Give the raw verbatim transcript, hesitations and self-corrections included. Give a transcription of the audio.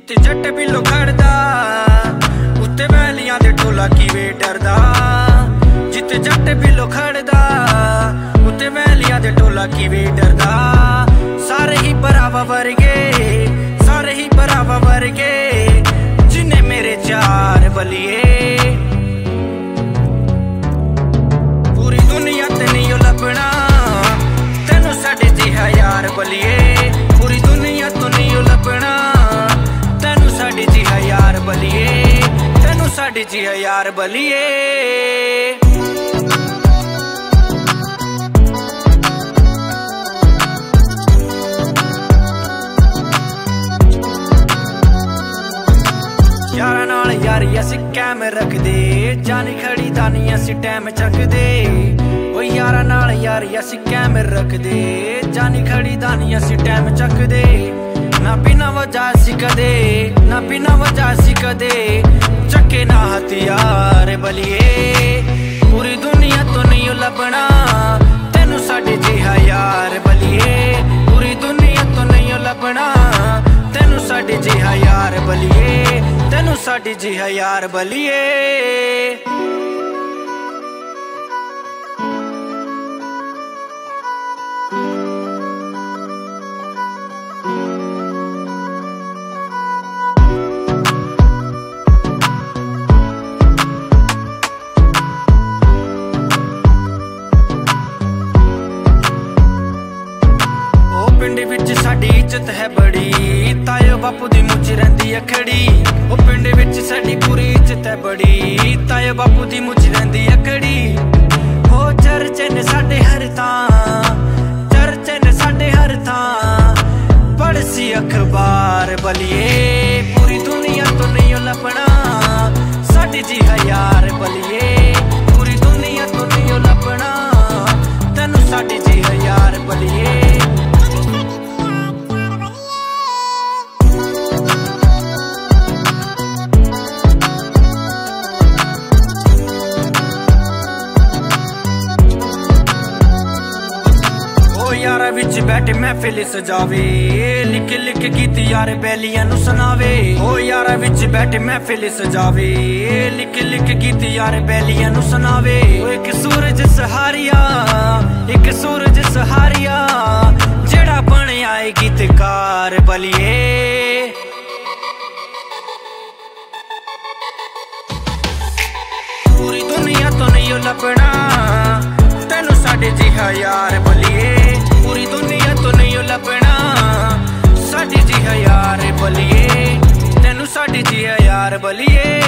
जिते जट बिलो खड़दा उत्ते वैलियां दे टोला किवे डरदा। जिते जट बिलो खड़दा उत्ते वैलियां दे टोला किवे डरदा। सारे ही भरावा वर्गे सारे ही भरावा वर्गे जिन्ने मेरे चार बलिए। पूरी दुनिया ते नहीं लभना तेनू साडे जिहा यार बलिए। पूरी दुनिया तो नहीं लभना तेनू साडे जिहा यार बलिए। तेनू साडे जिहा यार बलिए। यारा नाल यारी असी कैम रखदे जानी खड़ी दानी असी टैम चकदे। ओ यारा नाल यारी असी कैम रखदे जानी खड़ी दानी असी टैम चकदे। ना बिना वजह असी कदे ना बिना वजह असी कदे चक्के ना हथियार बलिए। पूरी दुनिया तो नहीं लभना तेनू साडे जिहा यार बलिए। पूरी दुनिया तो नहीं लभना तेनू साडे जिहा यार बलिए। तेनू साडे जिहा यार बलिए। पिंड विच साडी इज्जत है बड़ी तायो बापू दी मुझ रहिंदी अखड़ी। ओ पिंड विच साडी पूरी इज्जत है बड़ी तायो बापू दी मुझ रहिंदी अखड़ी। हो चर्चे ने साडे हर थां चर्चे ने साडे हर थां पढ़सी अखबार बलिए। पूरी दुनिया तो नहीं लभना साडे जिहा यार बलिए। पूरी दुनिया तो नहीं लभना तेनू साडे जिहा यार बलिए। यारा विच बैठे महफिल सजावे लिख लिख गीत यार बैलियां नू सुनावे। ओ यारा विच बैठे महफिल सजावे लिख लिख गीत यार बैलियां नू सुनावे। ओ एक सूरज सहारिया एक सूरज सहारिया जेड़ा बनया है गीतकार बलिए। पूरी दुनिया तो नहीं लभना तेनू साडे जिहा यार बलिए। पूरी दुनिया तो नहीं लभना साडे जिहा यार बलिए। तेनू साडे जिहा यार बलिए।